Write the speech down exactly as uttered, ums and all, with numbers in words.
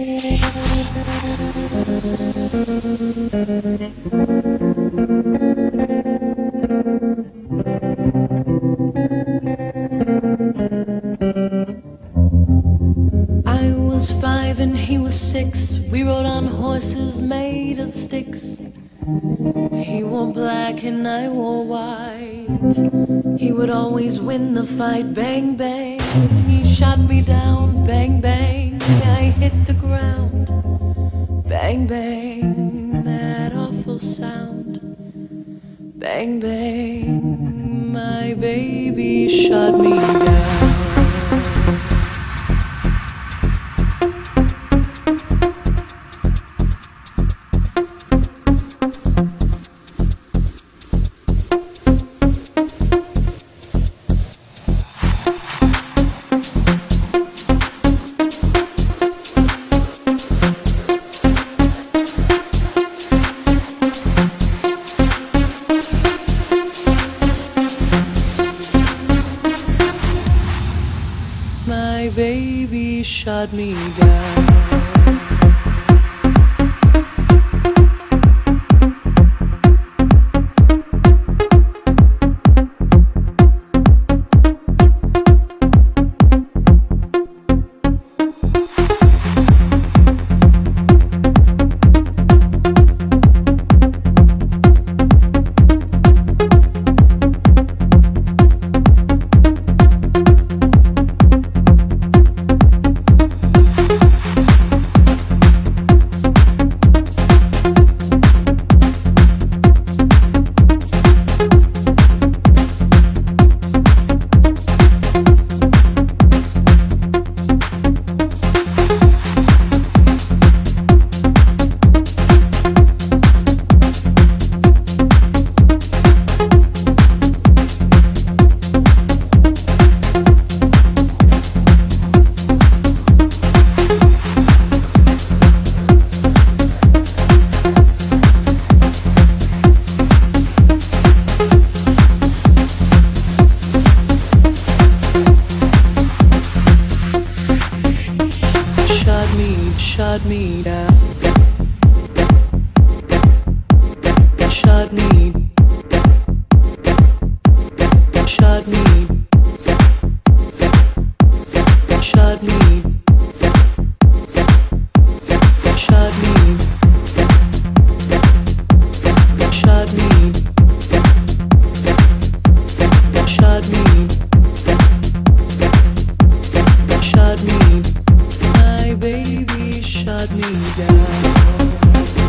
I was five and he was six. We rode on horses made of sticks. He wore black and I wore white. He would always win the fight. Bang, bang, he shot me down. Bang, bang, I hit the ground. Bang, bang, that awful sound. Bang, bang, my baby shot me down. My baby shot me down. Shut me down. Shut me. Shut me. Shut me. Shut me. Shut me. Shut me. Shut me. My baby shut me down.